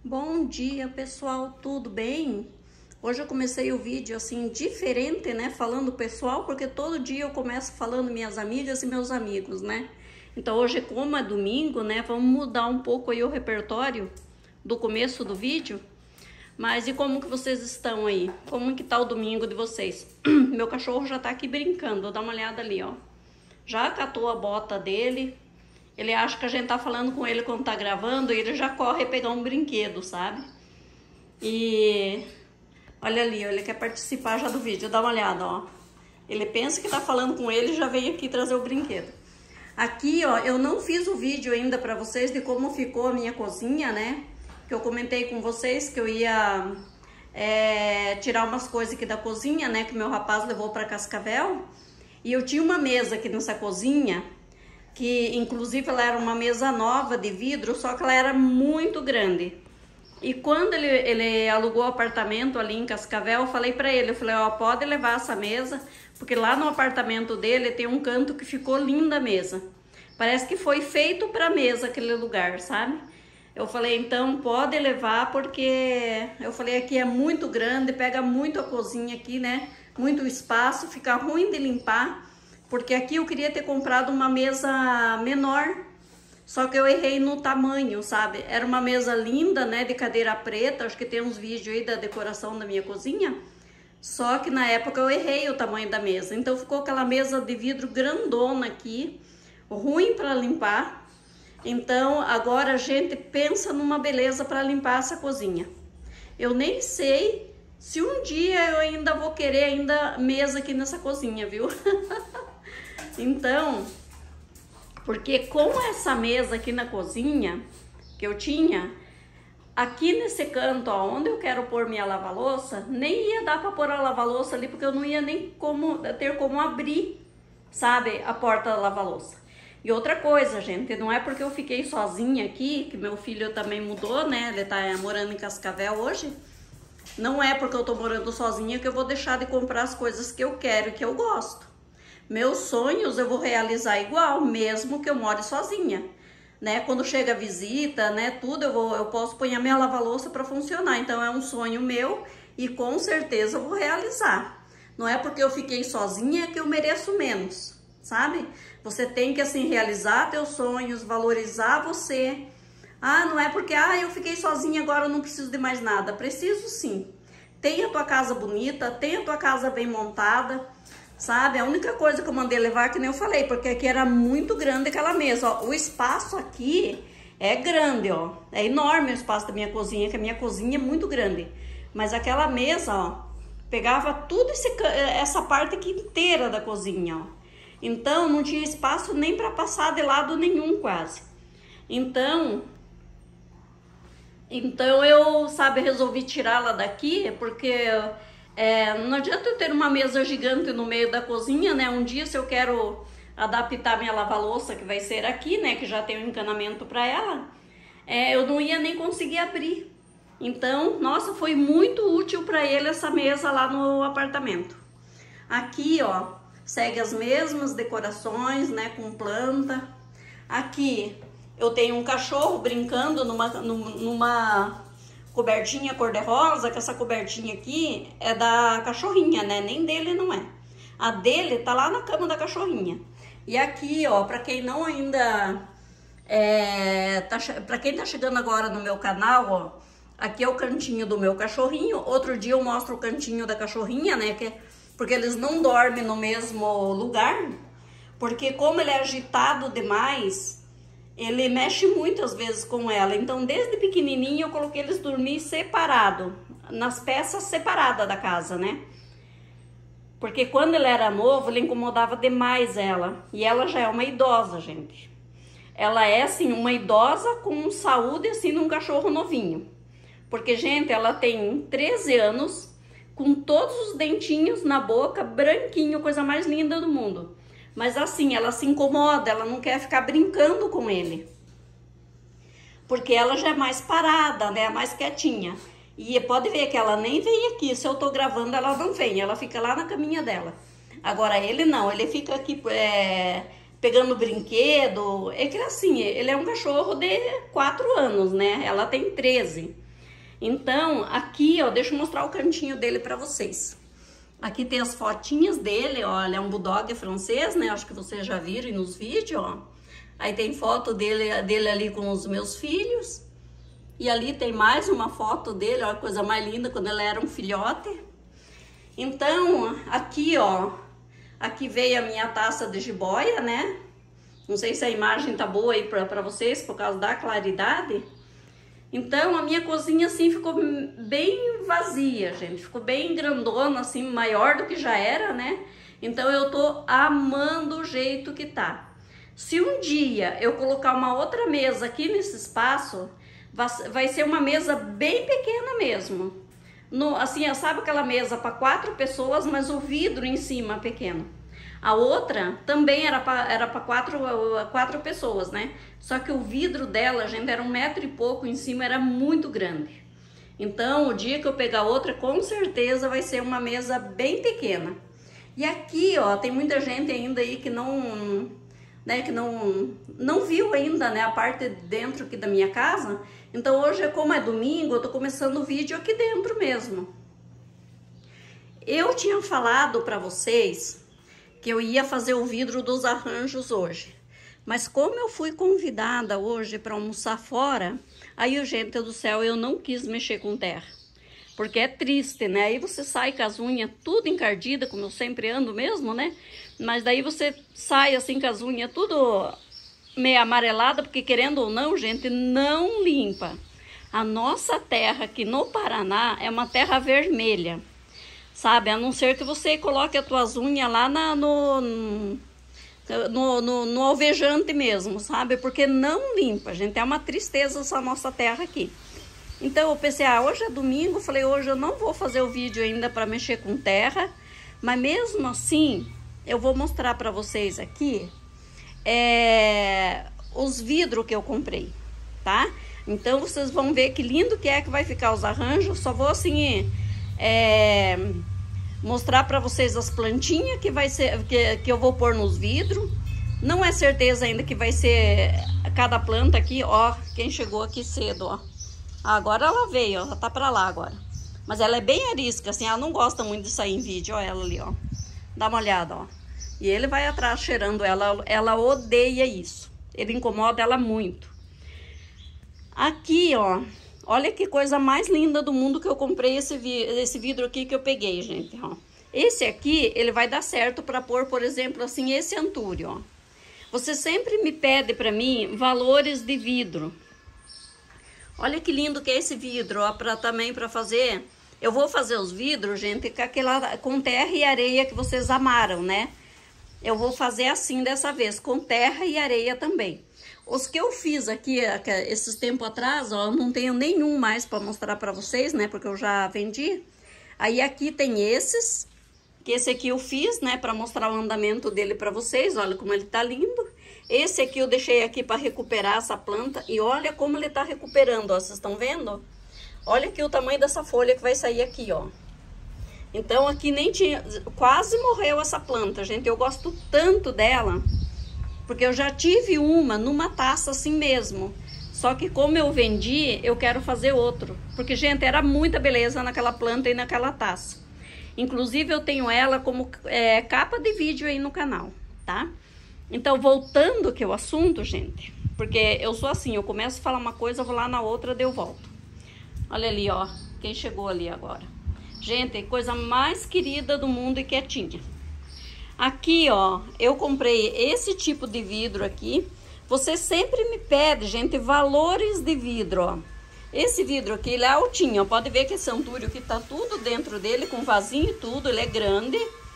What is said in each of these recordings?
Bom dia, pessoal, tudo bem? Hoje eu comecei o vídeo assim diferente, né, falando pessoal, porque todo dia eu começo falando minhas amigas e meus amigos, né? Então hoje, como é domingo, né, vamos mudar um pouco aí o repertório do começo do vídeo. Mas e como que vocês estão aí? Como que tá o domingo de vocês? Meu cachorro já tá aqui brincando, dá uma olhada ali, ó. Já catou a bota dele. Ele acha que a gente tá falando com ele quando tá gravando e ele já corre pegar um brinquedo, sabe? E olha ali, ele quer participar já do vídeo, dá uma olhada, ó. Ele pensa que tá falando com ele e já vem aqui trazer o brinquedo. Aqui, ó, eu não fiz o vídeo ainda pra vocês de como ficou a minha cozinha, né? Que eu comentei com vocês que eu ia tirar umas coisas aqui da cozinha, né? Que meu rapaz levou pra Cascavel. E eu tinha uma mesa aqui nessa cozinha, que inclusive ela era uma mesa nova de vidro, só que ela era muito grande. E quando ele alugou o apartamento ali em Cascavel, eu falei pra ele, eu falei, ó, pode levar essa mesa, porque lá no apartamento dele tem um canto que ficou linda a mesa. Parece que foi feito pra mesa aquele lugar, sabe? Eu falei, então pode levar, porque eu falei, aqui é muito grande, pega muito a cozinha aqui, né? Muito espaço, fica ruim de limpar, porque aqui eu queria ter comprado uma mesa menor, só que eu errei no tamanho, sabe? Era uma mesa linda, né, de cadeira preta, acho que tem uns vídeos aí da decoração da minha cozinha, só que na época eu errei o tamanho da mesa, então ficou aquela mesa de vidro grandona aqui, ruim para limpar. Então agora a gente pensa numa beleza para limpar essa cozinha. Eu nem sei se um dia eu ainda vou querer ainda mesa aqui nessa cozinha, viu? Então, porque com essa mesa aqui na cozinha que eu tinha, aqui nesse canto, ó, onde eu quero pôr minha lava-louça, nem ia dar para pôr a lava-louça ali, porque eu não ia nem ter como abrir, sabe, a porta da lava-louça. E outra coisa, gente, não é porque eu fiquei sozinha aqui, que meu filho também mudou, né, ele tá morando em Cascavel hoje, não é porque eu tô morando sozinha que eu vou deixar de comprar as coisas que eu quero e que eu gosto. Meus sonhos eu vou realizar igual, mesmo que eu more sozinha, né? Quando chega a visita, né, tudo, eu posso pôr a minha lava-louça para funcionar. Então é um sonho meu e com certeza eu vou realizar. Não é porque eu fiquei sozinha que eu mereço menos, sabe? Você tem que assim realizar teus sonhos, valorizar você. Ah, não é porque eu fiquei sozinha, agora eu não preciso de mais nada. Preciso sim. Tenha tua casa bonita, tenha tua casa bem montada, sabe? A única coisa que eu mandei levar, que nem eu falei, porque aqui era muito grande aquela mesa, ó. O espaço aqui é grande, ó. É enorme o espaço da minha cozinha, que a minha cozinha é muito grande. Mas aquela mesa, ó, pegava tudo essa parte aqui inteira da cozinha, ó. Então, não tinha espaço nem para passar de lado nenhum, quase. Então eu, sabe, resolvi tirá-la daqui, porque não adianta eu ter uma mesa gigante no meio da cozinha, né? Um dia, se eu quero adaptar minha lava-louça, que vai ser aqui, né? Que já tem um encanamento para ela, eu não ia nem conseguir abrir. Então, nossa, foi muito útil para ele essa mesa lá no apartamento. Aqui, ó, segue as mesmas decorações, né? Com planta. Aqui eu tenho um cachorro brincando numa cobertinha cor-de-rosa, que essa cobertinha aqui é da cachorrinha, né? Nem dele não é. A dele tá lá na cama da cachorrinha. E aqui, ó, pra quem não ainda... pra quem tá chegando agora no meu canal, ó, aqui é o cantinho do meu cachorrinho. Outro dia eu mostro o cantinho da cachorrinha, né? Porque eles não dormem no mesmo lugar. Porque como ele é agitado demais, ele mexe muitas vezes com ela. Então, desde pequenininho, eu coloquei eles dormir separado, nas peças separadas da casa, né? Porque quando ele era novo, ele incomodava demais ela. E ela já é uma idosa, gente. Ela é, assim, uma idosa com saúde, assim, de um cachorro novinho. Porque, gente, ela tem 13 anos, com todos os dentinhos na boca, branquinho, coisa mais linda do mundo. Mas assim, ela se incomoda, ela não quer ficar brincando com ele. Porque ela já é mais parada, né? Mais quietinha. E pode ver que ela nem vem aqui. Se eu tô gravando, ela não vem. Ela fica lá na caminha dela. Agora ele não, ele fica aqui pegando brinquedo. É que assim, ele é um cachorro de 4 anos, né? Ela tem 13. Então, aqui, ó, deixa eu mostrar o cantinho dele pra vocês. Aqui tem as fotinhas dele, ó, ele é um bulldog francês, né? Acho que vocês já viram nos vídeos, ó. Aí tem foto dele ali com os meus filhos. E ali tem mais uma foto dele, ó, a coisa mais linda, quando ele era um filhote. Então, aqui, ó, aqui veio a minha taça de jiboia, né? Não sei se a imagem tá boa aí pra vocês, por causa da claridade. Então, a minha cozinha, assim, ficou bem vazia, gente. Ficou bem grandona, assim, maior do que já era, né? Então, eu tô amando o jeito que tá. Se um dia eu colocar uma outra mesa aqui nesse espaço, vai ser uma mesa bem pequena mesmo. Assim, sabe aquela mesa para 4 pessoas, mas o vidro em cima pequeno. A outra também era para quatro pessoas, né? Só que o vidro dela, gente, era 1 metro e pouco, em cima era muito grande. Então, o dia que eu pegar outra, com certeza vai ser uma mesa bem pequena. E aqui, ó, tem muita gente ainda aí que não, né, que não viu ainda, né, a parte de dentro aqui da minha casa. Então, hoje, como é domingo, eu tô começando o vídeo aqui dentro mesmo. Eu tinha falado para vocês que eu ia fazer o vidro dos arranjos hoje. Mas como eu fui convidada hoje para almoçar fora, aí, gente do céu, eu não quis mexer com terra. Porque é triste, né? Aí você sai com as unhas tudo encardida, como eu sempre ando mesmo, né? Mas daí você sai assim com as unhas tudo meio amarelada, porque querendo ou não, gente, não limpa. A nossa terra aqui no Paraná é uma terra vermelha. Sabe, a não ser que você coloque as tuas unhas lá no alvejante mesmo, sabe? Porque não limpa, gente. É uma tristeza essa nossa terra aqui. Então eu pensei, hoje é domingo, falei, hoje eu não vou fazer o vídeo ainda para mexer com terra. Mas mesmo assim, eu vou mostrar para vocês aqui os vidros que eu comprei, tá? Então vocês vão ver que lindo que vai ficar os arranjos. Só vou assim... mostrar para vocês as plantinhas que eu vou pôr nos vidros. Não é certeza ainda que vai ser cada planta aqui, ó. Quem chegou aqui cedo, ó. Agora ela veio, ó, ela tá para lá agora. Mas ela é bem arisca, assim, ela não gosta muito de sair em vídeo, ó, ela ali, ó. Dá uma olhada, ó. E ele vai atrás cheirando ela, ela odeia isso. Ele incomoda ela muito. Aqui, ó. Olha que coisa mais linda do mundo que eu comprei esse vidro aqui que eu peguei, gente, ó. Esse aqui, ele vai dar certo para pôr, por exemplo, assim, esse antúrio, ó. Você sempre me pede para mim valores de vidro. Olha que lindo que é esse vidro, ó, também para fazer. Eu vou fazer os vidros, gente, com terra e areia que vocês amaram, né? Eu vou fazer assim dessa vez, com terra e areia também. Os que eu fiz aqui esses tempos atrás, ó, eu não tenho nenhum mais para mostrar para vocês, né? Porque eu já vendi. Aí aqui tem esses, que esse aqui eu fiz, né? Para mostrar o andamento dele para vocês. Olha como ele tá lindo. Esse aqui eu deixei aqui para recuperar essa planta. E olha como ele tá recuperando, ó. Vocês estão vendo? Olha aqui o tamanho dessa folha que vai sair aqui, ó. Então aqui nem tinha... Quase morreu essa planta, gente. Eu gosto tanto dela... Porque eu já tive uma numa taça assim mesmo. Só que como eu vendi, eu quero fazer outro. Porque, gente, era muita beleza naquela planta e naquela taça. Inclusive, eu tenho ela como capa de vídeo aí no canal, tá? Então, voltando aqui ao assunto, gente. Porque eu sou assim, eu começo a falar uma coisa, vou lá na outra, daí eu volto. Olha ali, ó. Quem chegou ali agora. Gente, coisa mais querida do mundo e quietinha. Aqui, ó, eu comprei esse tipo de vidro aqui. Você sempre me pede, gente, valores de vidro, ó. Esse vidro aqui, ele é altinho, ó. Pode ver que esse antúrio aqui tá tudo dentro dele, com vasinho e tudo, ele é grande.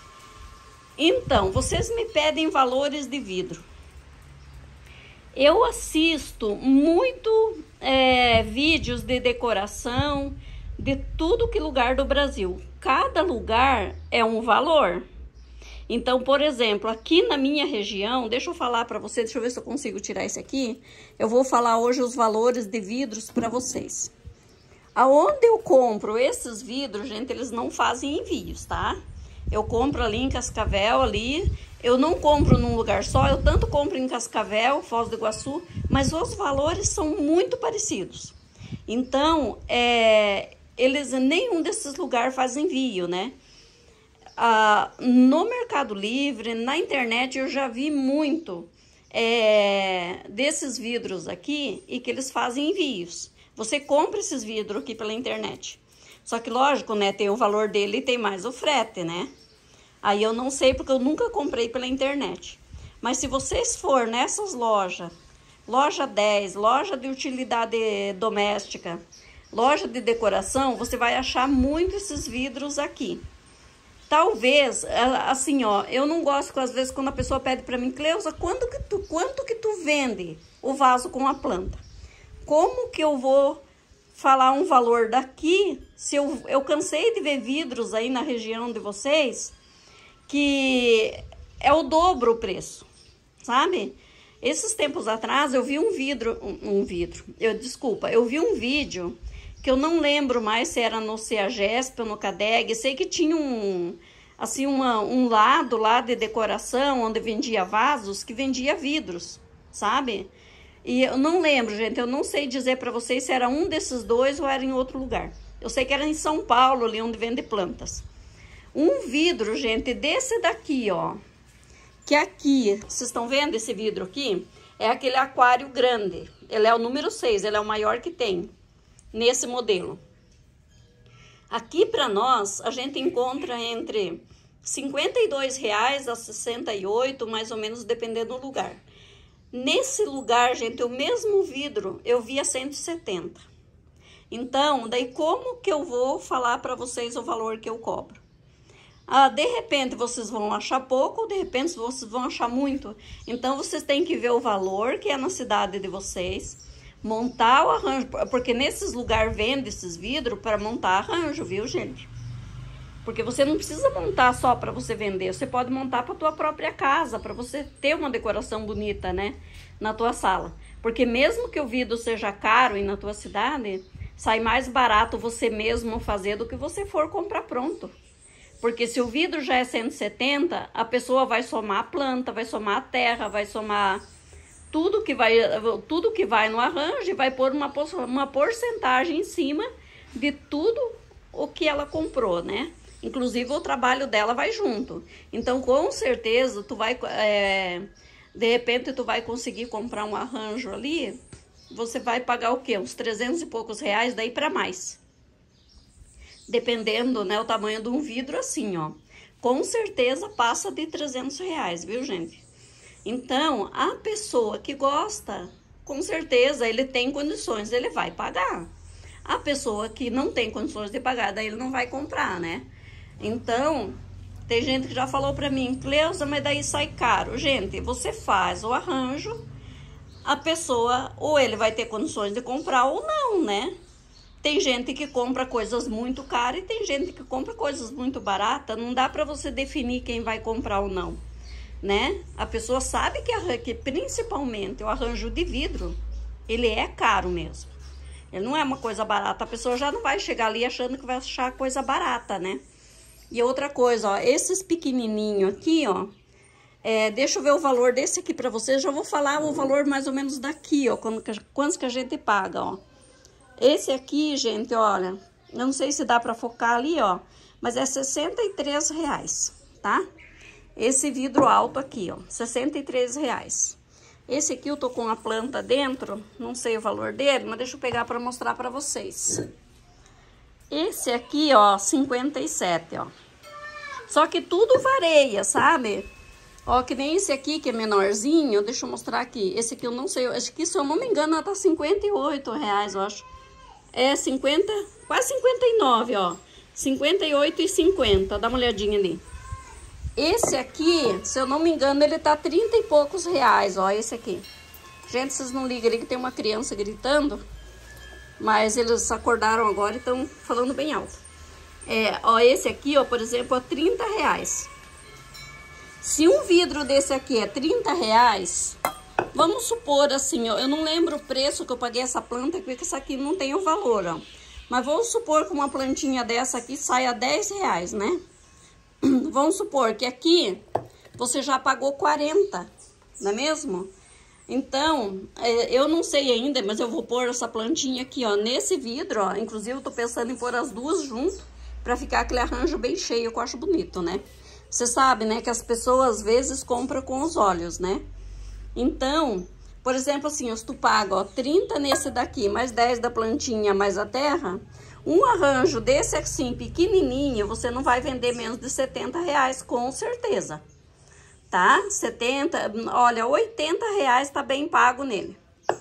Então, vocês me pedem valores de vidro. Eu assisto muito vídeos de decoração, de tudo que lugar do Brasil. Cada lugar é um valor. Então, por exemplo, aqui na minha região, deixa eu falar para vocês, deixa eu ver se eu consigo tirar esse aqui. Eu vou falar hoje os valores de vidros para vocês. Aonde eu compro esses vidros, gente, eles não fazem envios, tá? Eu compro ali em Cascavel, ali. Eu não compro num lugar só, eu tanto compro em Cascavel, Foz do Iguaçu, mas os valores são muito parecidos. Então, nenhum desses lugares faz envio, né? No Mercado Livre, na internet, eu já vi muito desses vidros aqui e que eles fazem envios. Você compra esses vidros aqui pela internet. Só que, lógico, né, tem o valor dele e tem mais o frete, né? Aí eu não sei porque eu nunca comprei pela internet. Mas se vocês for nessas lojas, loja 10, loja de utilidade doméstica, loja de decoração, você vai achar muito esses vidros aqui. Talvez, assim, ó, eu não gosto que às vezes quando a pessoa pede pra mim, Cleusa, quanto que tu vende o vaso com a planta? Como que eu vou falar um valor daqui, se eu cansei de ver vidros aí na região de vocês, que é o dobro o preço, sabe? Esses tempos atrás eu vi eu vi um vídeo que eu não lembro mais se era no CEAGESP ou no CADEG, sei que tinha um lado lá de decoração, onde vendia vasos, que vendia vidros, sabe? E eu não lembro, gente, eu não sei dizer para vocês se era um desses dois ou era em outro lugar. Eu sei que era em São Paulo, ali onde vende plantas. Um vidro, gente, desse daqui, ó, que aqui, vocês estão vendo esse vidro aqui? É aquele aquário grande, ele é o número 6, ele é o maior que tem. Nesse modelo. Aqui para nós, a gente encontra entre R$ 52 a 68, mais ou menos, dependendo do lugar. Nesse lugar, gente, o mesmo vidro eu vi a 170. Então, daí como que eu vou falar para vocês o valor que eu cobro? De repente vocês vão achar pouco, ou de repente vocês vão achar muito. Então, vocês têm que ver o valor que é na cidade de vocês, montar o arranjo, porque nesses lugares vende esses vidros para montar arranjo, viu, gente? Porque você não precisa montar só para você vender, você pode montar para tua própria casa, para você ter uma decoração bonita, né, na tua sala. Porque mesmo que o vidro seja caro e na tua cidade, sai mais barato você mesmo fazer do que você for comprar pronto. Porque se o vidro já é 170, a pessoa vai somar a planta, vai somar a terra, vai somar tudo que vai no arranjo e vai pôr uma porcentagem em cima de tudo o que ela comprou, né? Inclusive o trabalho dela vai junto. Então, com certeza, tu vai, de repente, tu vai conseguir comprar um arranjo ali, você vai pagar o quê? Uns 300 e poucos reais, daí para mais. Dependendo, né, o tamanho de um vidro assim, ó. Com certeza passa de 300 reais, viu, gente? Então, a pessoa que gosta, com certeza, ele tem condições, ele vai pagar. A pessoa que não tem condições de pagar, daí ele não vai comprar, né? Então, tem gente que já falou pra mim, Cleusa, mas daí sai caro. Gente, você faz o arranjo, a pessoa, ou ele vai ter condições de comprar ou não, né? Tem gente que compra coisas muito caras e tem gente que compra coisas muito baratas. Não dá pra você definir quem vai comprar ou não, né? A pessoa sabe que principalmente o arranjo de vidro, ele é caro mesmo. Ele não é uma coisa barata. A pessoa já não vai chegar ali achando que vai achar coisa barata, né? E outra coisa, ó, esses pequenininhos aqui, ó, deixa eu ver o valor desse aqui pra vocês. Já vou falar o valor mais ou menos daqui, ó, quantos que a gente paga, ó. Esse aqui, gente, olha, eu não sei se dá pra focar ali, ó, mas é R$ 63 reais, tá? Esse vidro alto aqui, ó, R$ 63 reais. Esse aqui eu tô com a planta dentro, não sei o valor dele, mas deixa eu pegar pra mostrar pra vocês. Esse aqui, ó, 57, ó. Só que tudo varia, sabe? Ó, que nem esse aqui, que é menorzinho, deixa eu mostrar aqui. Esse aqui eu não sei, acho que se eu não me engano, ela tá R$ 58 reais, eu acho. É 50, quase 59, ó. 58,50, dá uma olhadinha ali. Esse aqui, se eu não me engano, ele tá 30 e poucos reais, ó, esse aqui. Gente, vocês não ligam ali que tem uma criança gritando, mas eles acordaram agora e estão falando bem alto. Ó, esse aqui, ó, por exemplo, é 30 reais. Se um vidro desse aqui é 30 reais, vamos supor assim, ó, eu não lembro o preço que eu paguei essa planta, porque essa aqui não tem o valor, ó. Mas vamos supor que uma plantinha dessa aqui saia 10 reais, né? Vamos supor que aqui você já pagou 40, não é mesmo? Então, eu não sei ainda, mas eu vou pôr essa plantinha aqui, ó, nesse vidro, ó. Inclusive, eu tô pensando em pôr as duas junto, pra ficar aquele arranjo bem cheio, que eu acho bonito, né? Você sabe, né, que as pessoas às vezes compram com os olhos, né? Então, por exemplo, assim, se tu paga, ó, 30 nesse daqui, mais 10 da plantinha, mais a terra, um arranjo desse assim, pequenininho, você não vai vender menos de R$70, com certeza. Tá? 70, olha, R$80 tá bem pago nele.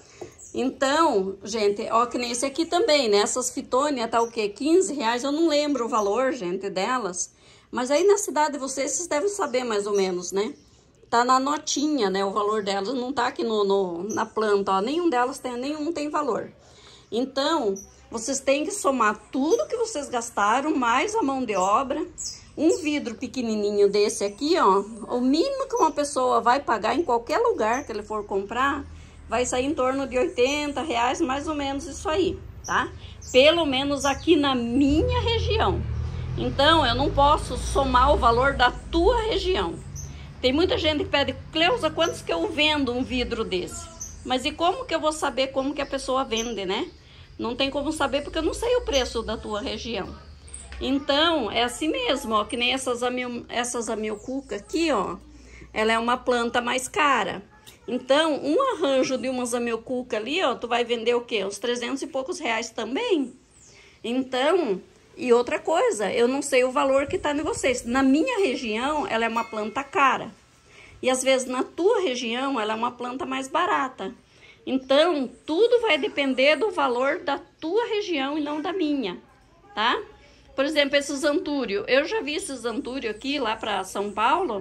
Então, gente, ó, que nem esse aqui também, né? Essas fitônia tá o quê? R$15, eu não lembro o valor, gente, delas. Mas aí na cidade de vocês devem saber mais ou menos, né? Tá na notinha, né? O valor delas não tá aqui na planta, ó. Nenhum tem valor. Então, vocês têm que somar tudo que vocês gastaram, mais a mão de obra. Um vidro pequenininho desse aqui, ó, o mínimo que uma pessoa vai pagar em qualquer lugar que ele for comprar, vai sair em torno de R$80, mais ou menos isso aí, tá? Pelo menos aqui na minha região. Então, eu não posso somar o valor da tua região. Tem muita gente que pede, Cleusa, quantos que eu vendo um vidro desse? Mas e como que eu vou saber como que a pessoa vende, né? Não tem como saber porque eu não sei o preço da tua região. Então, é assim mesmo, ó, que nem essas amilcuca aqui, ó, ela é uma planta mais cara. Então, um arranjo de umas amilcuca ali, ó, tu vai vender o quê? Uns 300 e poucos reais também. Então, e outra coisa, eu não sei o valor que tá em vocês. Na minha região, ela é uma planta cara. E às vezes na tua região, ela é uma planta mais barata. Então, tudo vai depender do valor da tua região e não da minha, tá? Por exemplo, esses antúrio. Eu já vi esses antúrio aqui, lá para São Paulo,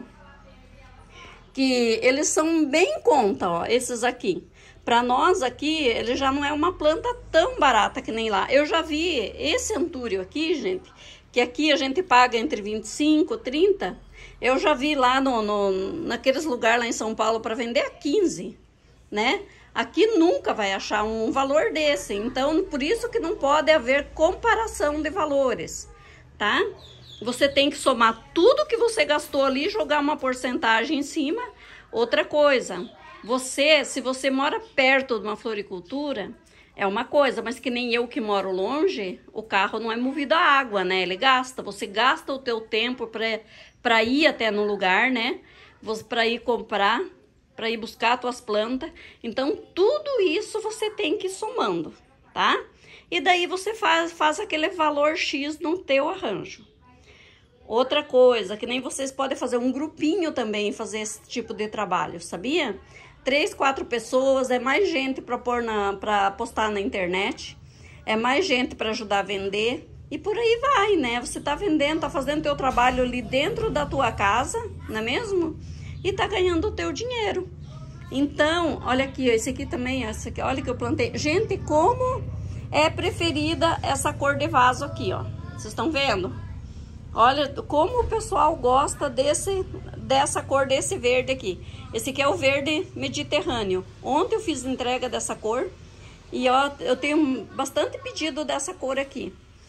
que eles são bem em conta, ó, esses aqui. Para nós aqui, ele já não é uma planta tão barata que nem lá. Eu já vi esse antúrio aqui, gente, que aqui a gente paga entre 25, 30. Eu já vi lá naqueles lugares lá em São Paulo para vender a 15, né? Aqui nunca vai achar um valor desse, então por isso que não pode haver comparação de valores, tá? Você tem que somar tudo que você gastou ali, jogar uma porcentagem em cima. Outra coisa, se você mora perto de uma floricultura, é uma coisa, mas que nem eu que moro longe, o carro não é movido a água, né? Ele gasta, você gasta o teu tempo para ir até no lugar, né? Para ir comprar, para ir buscar as tuas plantas. Então, tudo isso você tem que ir somando, tá? E daí você faz aquele valor X no teu arranjo. Outra coisa, que nem vocês podem fazer um grupinho também, fazer esse tipo de trabalho, sabia? 3, 4 pessoas, é mais gente para postar na internet, é mais gente para ajudar a vender, e por aí vai, né? Você tá vendendo, tá fazendo teu trabalho ali dentro da tua casa, não é mesmo? E tá ganhando o teu dinheiro. Então, olha aqui, esse aqui também, esse aqui, olha que eu plantei. Gente, como é preferida essa cor de vaso aqui, ó. Vocês estão vendo? Olha como o pessoal gosta dessa cor, desse verde aqui. Esse aqui é o verde mediterrâneo. Ontem eu fiz entrega dessa cor e ó, eu tenho bastante pedido dessa cor aqui.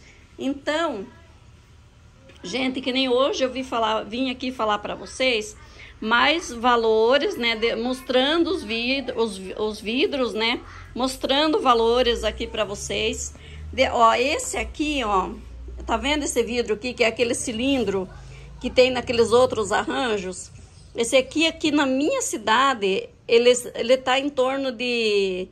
Então, gente, que nem hoje eu vim aqui falar para vocês mais valores, né, mostrando os vidros, né, mostrando valores aqui para vocês. Ó, esse aqui, ó, tá vendo esse vidro aqui, que é aquele cilindro que tem naqueles outros arranjos? Esse aqui na minha cidade, ele tá em torno de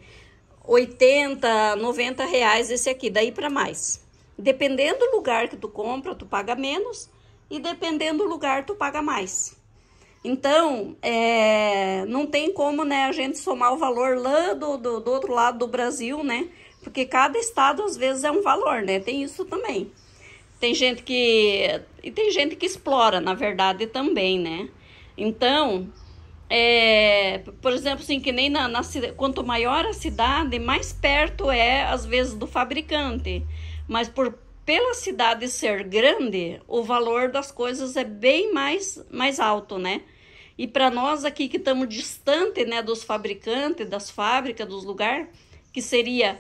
80, 90 reais esse aqui, daí para mais. Dependendo do lugar que tu compra, tu paga menos, e dependendo do lugar, tu paga mais. Então, não tem como, né, a gente somar o valor lá do outro lado do Brasil, né? Porque cada estado, às vezes, é um valor, né? Tem isso também. Tem gente que explora, na verdade, também, né? Então, por exemplo, assim, que nem quanto maior a cidade, mais perto às vezes, do fabricante. Mas pela cidade ser grande, o valor das coisas é bem mais alto, né? E para nós aqui que estamos distante, né, dos fabricantes, das fábricas, dos lugares, que seria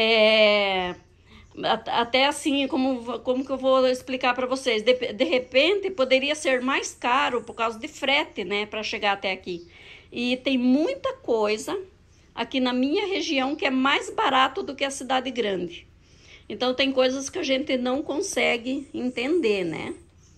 até assim, como que eu vou explicar para vocês? De repente, poderia ser mais caro por causa de frete, né, para chegar até aqui. E tem muita coisa aqui na minha região que é mais barato do que a cidade grande. Então tem coisas que a gente não consegue entender, né?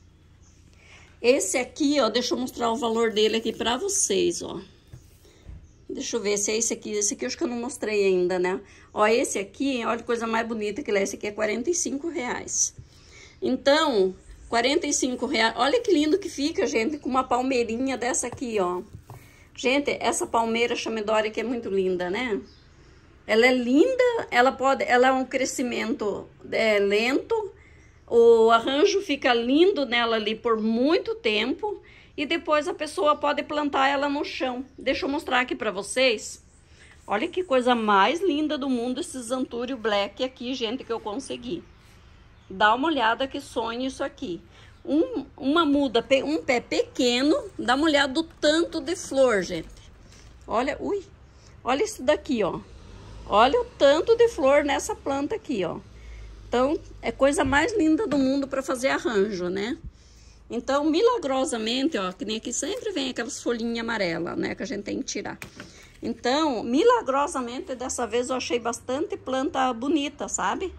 Esse aqui, ó, deixa eu mostrar o valor dele aqui pra vocês, ó. Deixa eu ver se é esse aqui. Esse aqui eu acho que eu não mostrei ainda, né? Ó, esse aqui, olha que coisa mais bonita que ele é. Esse aqui é R$45. Então, R$45. Olha que lindo que fica, gente, com uma palmeirinha dessa aqui, ó. Gente, essa palmeira Chamedori aqui é muito linda, né? Ela é linda, ela é um crescimento lento. O arranjo fica lindo nela ali por muito tempo. E depois a pessoa pode plantar ela no chão. Deixa eu mostrar aqui pra vocês. Olha que coisa mais linda do mundo esses Antúrio Black aqui, gente, que eu consegui. Dá uma olhada que sonho isso aqui. Uma muda, um pé pequeno, dá uma olhada do tanto de flor, gente. Olha, ui, olha isso daqui, ó. Olha o tanto de flor nessa planta aqui, ó. Então, é coisa mais linda do mundo para fazer arranjo, né? Então, milagrosamente, ó, que nem aqui sempre vem aquelas folhinhas amarelas, né, que a gente tem que tirar. Então, milagrosamente, dessa vez eu achei bastante planta bonita, sabe?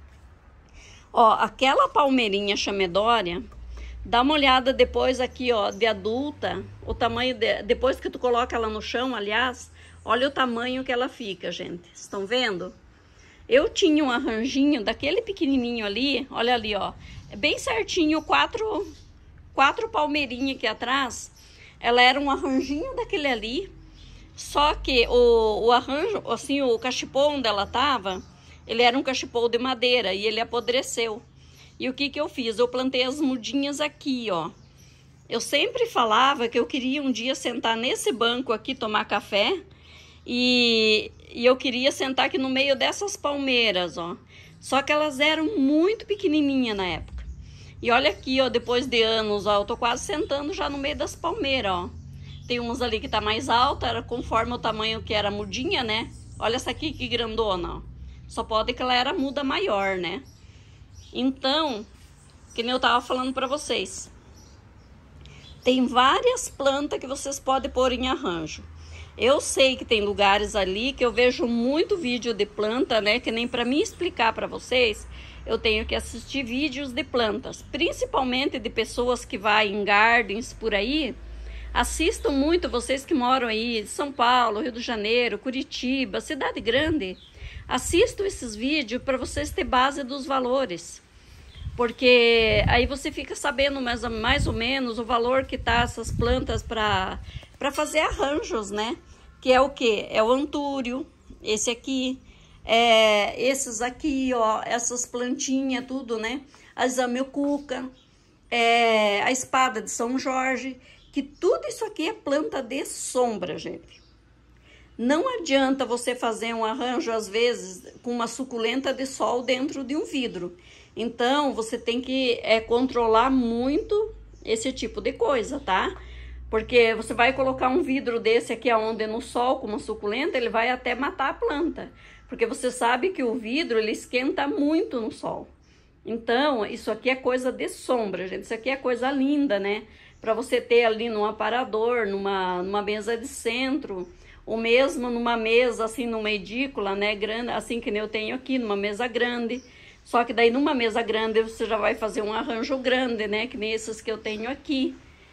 Ó, aquela palmeirinha Chamedória, dá uma olhada depois aqui, ó, de adulta, o tamanho, depois que tu coloca ela no chão, aliás, olha o tamanho que ela fica, gente. Estão vendo? Eu tinha um arranjinho daquele pequenininho ali, olha ali, ó, bem certinho, quatro palmeirinhas aqui atrás. Ela era um arranjinho daquele ali, só que o arranjo, assim, o cachepô onde ela tava, ele era um cachepô de madeira e ele apodreceu. E o que que eu fiz? Eu plantei as mudinhas aqui, ó. Eu sempre falava que eu queria um dia sentar nesse banco aqui, tomar café, e eu queria sentar aqui no meio dessas palmeiras, ó. Só que elas eram muito pequenininhas na época. E olha aqui, ó, depois de anos, ó, eu tô quase sentando já no meio das palmeiras, ó. Tem umas ali que tá mais alta, era conforme o tamanho que era a mudinha, né? Olha essa aqui que grandona, ó. Só pode que ela era muda maior, né? Então, que nem eu tava falando pra vocês. Tem várias plantas que vocês podem pôr em arranjo. Eu sei que tem lugares ali que eu vejo muito vídeo de planta, né? Que nem para mim explicar para vocês, eu tenho que assistir vídeos de plantas. Principalmente de pessoas que vão em gardens por aí. Assistam muito, vocês que moram aí, São Paulo, Rio de Janeiro, Curitiba, cidade grande. Assistam esses vídeos para vocês terem base dos valores. Porque aí você fica sabendo mais ou menos o valor que tá essas plantas para fazer arranjos, né? Que é o que? É o antúrio, esse aqui, esses aqui, ó, essas plantinhas, tudo, né? A zamioculca, a espada de São Jorge, que tudo isso aqui é planta de sombra, gente. Não adianta você fazer um arranjo, às vezes, com uma suculenta de sol dentro de um vidro. Então, você tem que controlar muito esse tipo de coisa, tá? Porque você vai colocar um vidro desse aqui aonde no sol com uma suculenta, ele vai até matar a planta. Porque você sabe que o vidro, ele esquenta muito no sol. Então, isso aqui é coisa de sombra, gente. Isso aqui é coisa linda, né? Para você ter ali num aparador, numa mesa de centro, ou mesmo numa mesa, assim, numa edícula, né? Grande, assim que nem eu tenho aqui, numa mesa grande. Só que daí numa mesa grande você já vai fazer um arranjo grande, né? Que nem esses que eu tenho aqui.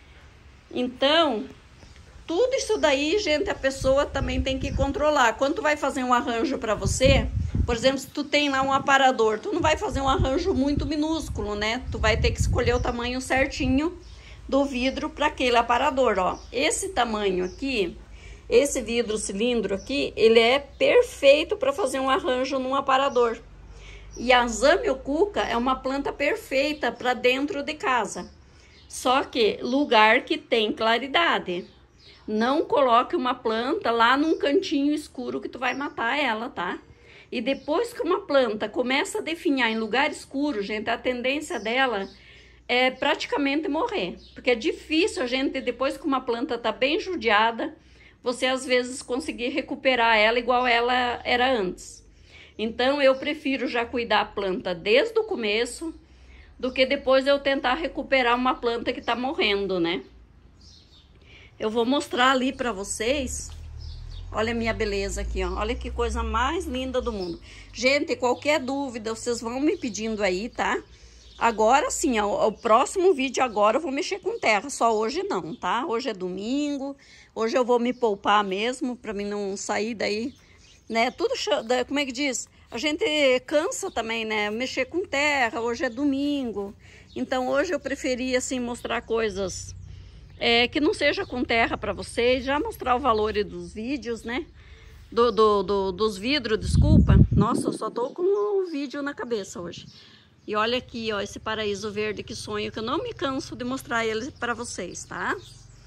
Então, tudo isso daí, gente, a pessoa também tem que controlar. Quando tu vai fazer um arranjo para você, por exemplo, se tu tem lá um aparador, tu não vai fazer um arranjo muito minúsculo, né? Tu vai ter que escolher o tamanho certinho do vidro para aquele aparador, ó. Esse tamanho aqui, esse vidro cilindro aqui, ele é perfeito para fazer um arranjo num aparador. E a zamioculca é uma planta perfeita para dentro de casa. Só que lugar que tem claridade. Não coloque uma planta lá num cantinho escuro que tu vai matar ela, tá? E depois que uma planta começa a definhar em lugar escuro, gente, a tendência dela é praticamente morrer. Porque é difícil a gente, depois que uma planta tá bem judiada, você às vezes conseguir recuperar ela igual ela era antes. Então eu prefiro já cuidar a planta desde o começo, do que depois eu tentar recuperar uma planta que tá morrendo, né? eu vou mostrar ali pra vocês. Olha a minha beleza aqui, ó. Olha que coisa mais linda do mundo. Gente, qualquer dúvida, vocês vão me pedindo aí, tá? Agora sim, ó, o próximo vídeo agora eu vou mexer com terra. Só hoje não, tá? Hoje é domingo. Hoje eu vou me poupar mesmo, pra mim não sair daí, né? Tudo, como é que diz? A gente cansa também, né? Mexer com terra. Hoje é domingo. Então hoje eu preferi, assim, mostrar coisas... que não seja com terra para vocês, já mostrar o valor dos vídeos, né? Dos vidros, desculpa. Nossa, eu só tô com o vídeo na cabeça hoje. E olha aqui, ó, esse paraíso verde, que sonho, que eu não me canso de mostrar ele para vocês, tá?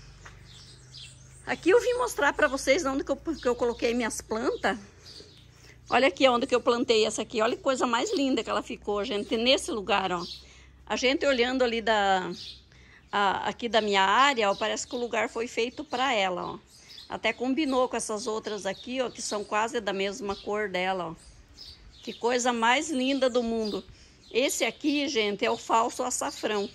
Aqui eu vim mostrar para vocês onde que eu coloquei minhas plantas. Olha aqui onde que eu plantei essa aqui. Olha que coisa mais linda que ela ficou, gente, nesse lugar, ó. A gente olhando ali aqui da minha área, ó, parece que o lugar foi feito para ela, ó. Até combinou com essas outras aqui, ó, que são quase da mesma cor dela, ó. Que coisa mais linda do mundo. Esse aqui, gente, é o falso açafrão.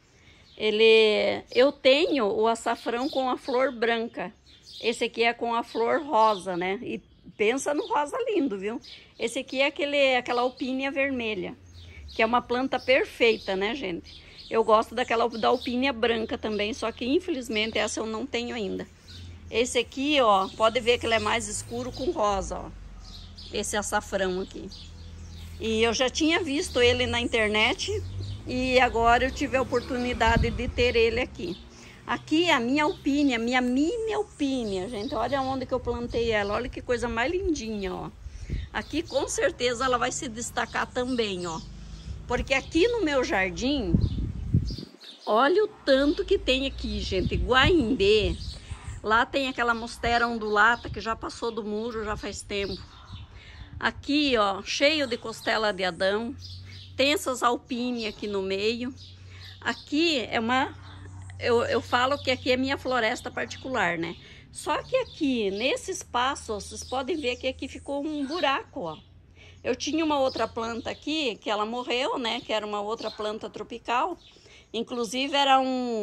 Eu tenho o açafrão com a flor branca. Esse aqui é com a flor rosa, né? E pensa no rosa lindo, viu? Esse aqui é aquela alpínia vermelha, que é uma planta perfeita, né, gente? Eu gosto da alpínia branca também, só que infelizmente essa eu não tenho ainda. Esse aqui, ó, pode ver que ele é mais escuro com rosa, ó. Esse açafrão aqui. E eu já tinha visto ele na internet e agora eu tive a oportunidade de ter ele aqui. Aqui é a minha alpínia, minha mini alpínia, gente. Olha onde que eu plantei ela, olha que coisa mais lindinha, ó. Aqui com certeza ela vai se destacar também, ó. Porque aqui no meu jardim... Olha o tanto que tem aqui, gente. Guaimbê. Lá tem aquela monstera ondulata que já passou do muro já faz tempo. Aqui, ó, cheio de costela de Adão. Tem essas alpíneas aqui no meio. Aqui é eu falo que aqui é minha floresta particular, né? Só que aqui, nesse espaço, ó, vocês podem ver que aqui ficou um buraco, ó. Eu tinha uma outra planta aqui, que ela morreu, né? Que era uma outra planta tropical. Inclusive era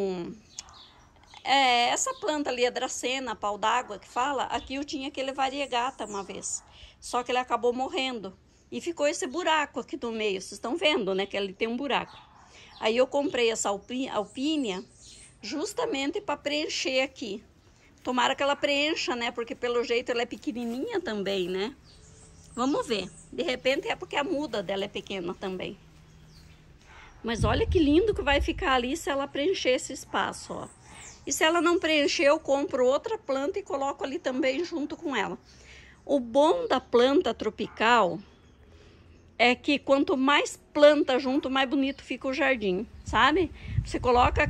essa planta ali, a dracena, pau d'água que fala, aqui eu tinha aquele variegata uma vez. Só que ele acabou morrendo. E ficou esse buraco aqui no meio, vocês estão vendo, né, que ele tem um buraco. Aí eu comprei essa alpínia justamente para preencher aqui. Tomara que ela preencha, né, porque pelo jeito ela é pequenininha também, né. Vamos ver, de repente é porque a muda dela é pequena também. Mas olha que lindo que vai ficar ali se ela preencher esse espaço, ó. E se ela não preencher, eu compro outra planta e coloco ali também junto com ela. O bom da planta tropical é que quanto mais planta junto, mais bonito fica o jardim, sabe? Você coloca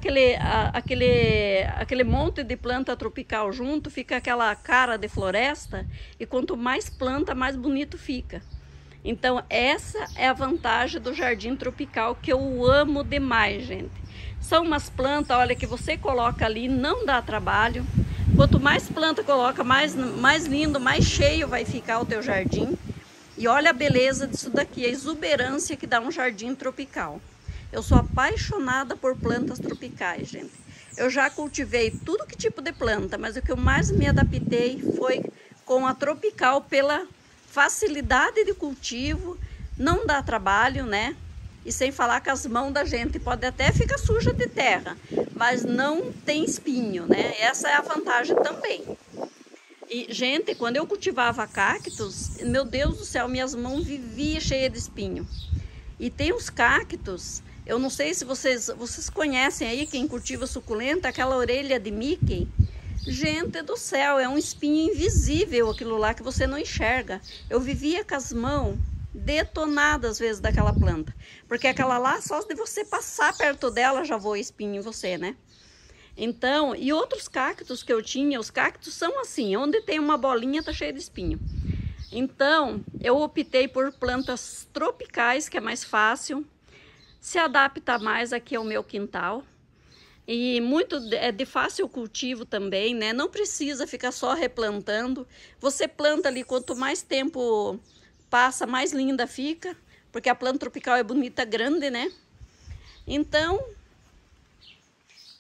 aquele monte de planta tropical junto, fica aquela cara de floresta, e quanto mais planta, mais bonito fica. Então, essa é a vantagem do jardim tropical, que eu amo demais, gente. São umas plantas, olha, que você coloca ali, não dá trabalho. Quanto mais planta coloca, mais lindo, mais cheio vai ficar o teu jardim. E olha a beleza disso daqui, a exuberância que dá um jardim tropical. Eu sou apaixonada por plantas tropicais, gente. Eu já cultivei tudo que tipo de planta, mas o que eu mais me adaptei foi com a tropical pela facilidade de cultivo, não dá trabalho, né? E sem falar que as mãos da gente pode até ficar suja de terra, mas não tem espinho, né? Essa é a vantagem também. E, gente, quando eu cultivava cactos, meu Deus do céu, minhas mãos viviam cheias de espinho. E tem os cactos, eu não sei se vocês conhecem aí, quem cultiva suculenta, aquela orelha de Mickey. Gente do céu, é um espinho invisível aquilo lá que você não enxerga. Eu vivia com as mãos detonadas às vezes daquela planta. Porque aquela lá, só de você passar perto dela, já voa espinho em você, né? Então, e outros cactos que eu tinha, os cactos são assim, onde tem uma bolinha tá cheio de espinho. Então, eu optei por plantas tropicais, que é mais fácil, se adapta mais aqui ao meu quintal. E muito de fácil cultivo também, né? Não precisa ficar só replantando. Você planta ali, quanto mais tempo passa, mais linda fica. Porque a planta tropical é bonita, grande, né? Então,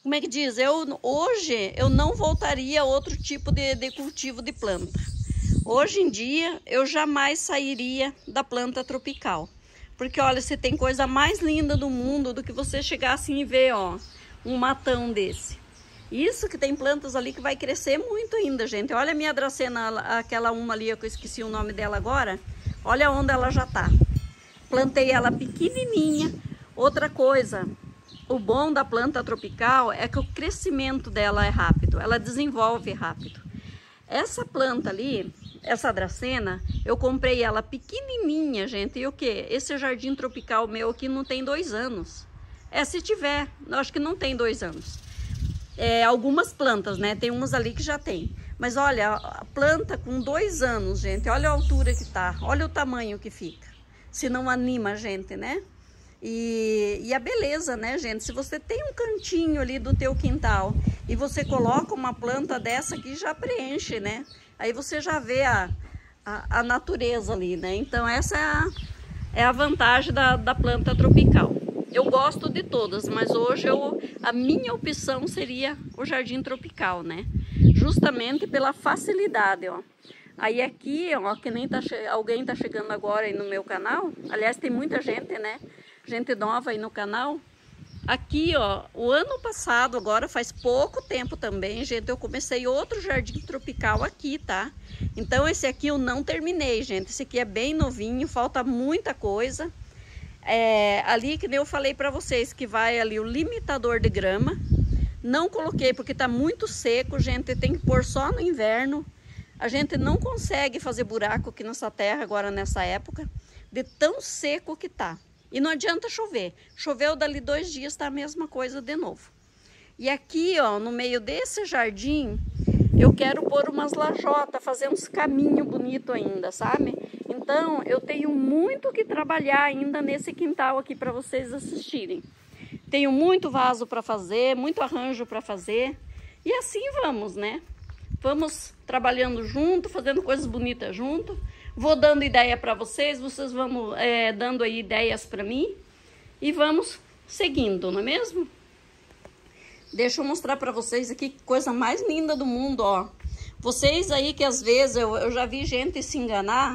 como é que diz? Hoje eu não voltaria a outro tipo de cultivo de planta. Hoje em dia eu jamais sairia da planta tropical. Porque olha, você tem coisa mais linda do mundo do que você chegar assim e ver, ó, um matão desse. Isso que tem plantas ali que vai crescer muito ainda, gente. Olha a minha dracena, aquela uma ali, que eu esqueci o nome dela agora. Olha onde ela já tá. Plantei ela pequenininha. Outra coisa, o bom da planta tropical é que o crescimento dela é rápido, ela desenvolve rápido. Essa planta ali, essa dracena, eu comprei ela pequenininha, gente. E o que? Esse jardim tropical meu aqui não tem 2 anos. Se tiver, eu acho que não tem 2 anos. Algumas plantas, né? Tem umas ali que já tem. Mas olha, a planta com 2 anos, gente, olha a altura que tá, olha o tamanho que fica. Se não anima a gente, né? E a beleza, né, gente? Se você tem um cantinho ali do teu quintal e você coloca uma planta dessa aqui, já preenche, né? Aí você já vê a natureza ali, né? Então essa é a vantagem da planta tropical. Eu gosto de todas, mas hoje a minha opção seria o jardim tropical, né? Justamente pela facilidade, ó. Aí aqui, ó, que nem alguém tá chegando agora aí no meu canal. Aliás, tem muita gente, né? Gente nova aí no canal. Aqui, ó, o ano passado, agora faz pouco tempo também, gente, eu comecei outro jardim tropical aqui, tá? Então esse aqui eu não terminei, gente. Esse aqui é bem novinho, falta muita coisa. Ali que nem eu falei pra vocês, que vai ali o limitador de grama. Não coloquei porque tá muito seco, gente, tem que pôr só no inverno. A gente não consegue fazer buraco aqui nessa terra agora nessa época, de tão seco que tá. E não adianta chover. Choveu dali 2 dias, tá a mesma coisa de novo. E aqui, ó, no meio desse jardim, eu quero pôr umas lajotas, fazer uns caminhos bonitos ainda, sabe? Então, eu tenho muito que trabalhar ainda nesse quintal aqui para vocês assistirem. Tenho muito vaso para fazer, muito arranjo para fazer. E assim vamos, né? Vamos trabalhando junto, fazendo coisas bonitas junto. Vou dando ideia para vocês, vocês vão dando aí ideias para mim. E vamos seguindo, não é mesmo? Deixa eu mostrar para vocês aqui que coisa mais linda do mundo, ó. Vocês aí que às vezes eu já vi gente se enganar.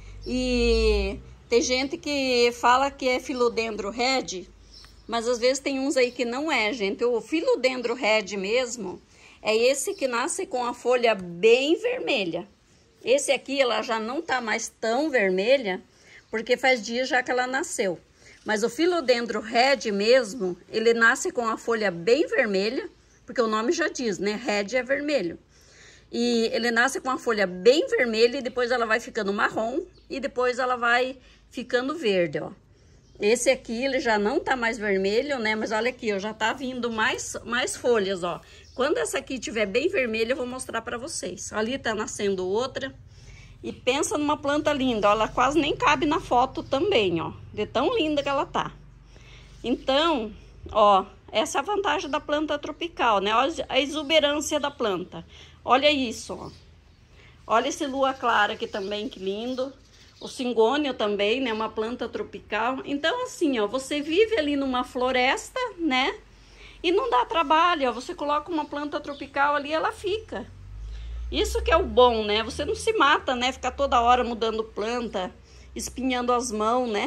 E tem gente que fala que é Philodendron Red, mas às vezes tem uns aí que não é, gente. O Philodendron Red mesmo é esse que nasce com a folha bem vermelha. Esse aqui ela já não tá mais tão vermelha, porque faz dias já que ela nasceu. Mas o Philodendron Red mesmo, ele nasce com a folha bem vermelha, porque o nome já diz, né? Red é vermelho. E ele nasce com a folha bem vermelha e depois ela vai ficando marrom e depois ela vai ficando verde, ó. Esse aqui ele já não tá mais vermelho, né? Mas olha aqui, ó, já tá vindo mais folhas, ó. Quando essa aqui tiver bem vermelha, eu vou mostrar pra vocês. Ali tá nascendo outra. E pensa numa planta linda, ó. Ela quase nem cabe na foto também, ó. De tão linda que ela tá. Então, ó, essa é a vantagem da planta tropical, né? Olha a exuberância da planta. Olha isso, ó. Olha esse lua clara aqui também, que lindo. O cingônio também, né? Uma planta tropical. Então, assim, ó, você vive ali numa floresta, né? E não dá trabalho, ó. Você coloca uma planta tropical ali, ela fica. Isso que é o bom, né? Você não se mata, né? Ficar toda hora mudando planta, espinhando as mãos, né?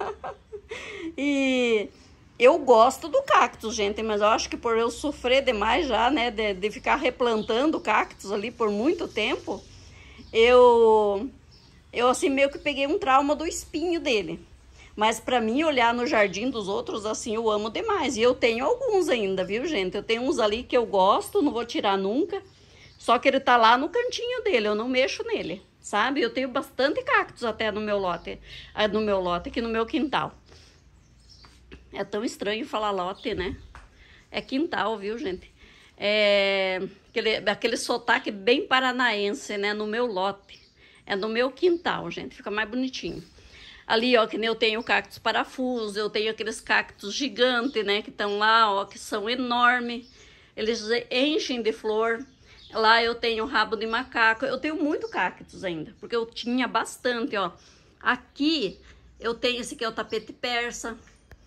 E eu gosto do cactus, gente, mas eu acho que por eu sofrer demais já, né? De ficar replantando cactus ali por muito tempo, eu assim meio que peguei um trauma do espinho dele. Mas pra mim, olhar no jardim dos outros, assim, eu amo demais. E eu tenho alguns ainda, viu, gente? Eu tenho uns ali que eu gosto, não vou tirar nunca. Só que ele tá lá no cantinho dele, eu não mexo nele, sabe? Eu tenho bastante cactos até no meu lote, aqui no meu quintal. É tão estranho falar lote, né? É quintal, viu, gente? É aquele sotaque bem paranaense, né? No meu lote. É no meu quintal, gente. Fica mais bonitinho. Ali, ó, que nem eu tenho cactos parafuso, eu tenho aqueles cactos gigantes, né? Que estão lá, ó, que são enormes. Eles enchem de flor. Lá eu tenho rabo de macaco. Eu tenho muito cactos ainda, porque eu tinha bastante, ó. Aqui eu tenho esse aqui, é o tapete persa.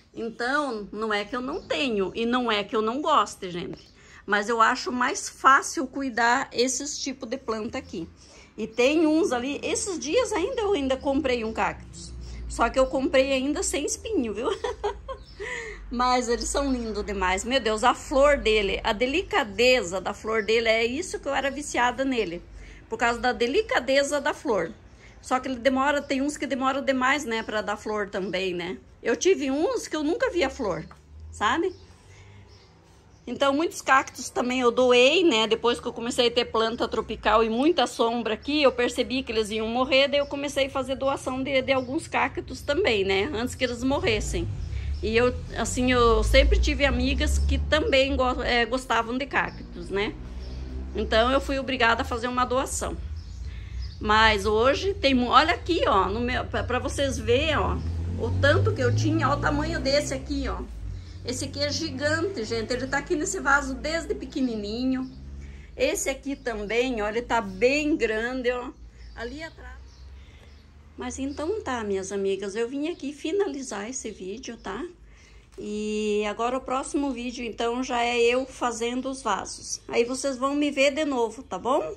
Então, não é que eu não tenho e não é que eu não goste, gente. Mas eu acho mais fácil cuidar esses tipos de planta aqui. E tem uns ali, esses dias eu ainda comprei um cactus. Só que eu comprei ainda sem espinho, viu? Mas eles são lindos demais. Meu Deus, a flor dele, a delicadeza da flor dele, é isso que eu era viciada nele. Por causa da delicadeza da flor. Só que ele demora, tem uns que demoram demais, né, pra dar flor também, né? Eu tive uns que eu nunca via flor, sabe? Então, muitos cactos também eu doei, né? Depois que eu comecei a ter planta tropical e muita sombra aqui, eu percebi que eles iam morrer, daí eu comecei a fazer doação de alguns cactos também, né? Antes que eles morressem. E eu, assim, eu sempre tive amigas que também gostavam de cactos, né? Então, eu fui obrigada a fazer uma doação. Mas hoje tem, olha aqui, ó, no meu, pra vocês verem, ó, o tanto que eu tinha, ó, o tamanho desse aqui, ó. Esse aqui é gigante, gente, ele tá aqui nesse vaso desde pequenininho. Esse aqui também, ó, ele tá bem grande, ó, ali atrás. Mas então tá, minhas amigas, eu vim aqui finalizar esse vídeo, tá? E agora o próximo vídeo, então, já é eu fazendo os vasos. Aí vocês vão me ver de novo, tá bom?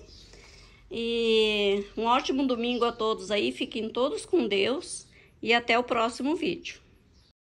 E um ótimo domingo a todos aí, fiquem todos com Deus e até o próximo vídeo.